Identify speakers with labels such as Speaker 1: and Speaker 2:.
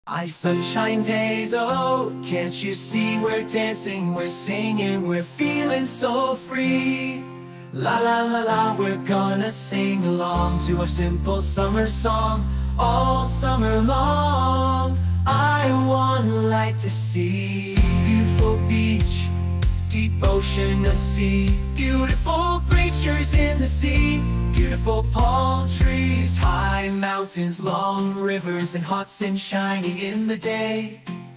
Speaker 1: Sunshine days, oh, can't you see we're dancing, we're singing, we're feeling so free. La la la la, we're gonna sing along to our simple summer song all summer long. I want light to see, beautiful beach, deep ocean to sea, beautiful creatures in the sea, beautiful palm trees, high mountains, long rivers, and hot sun shining in the day.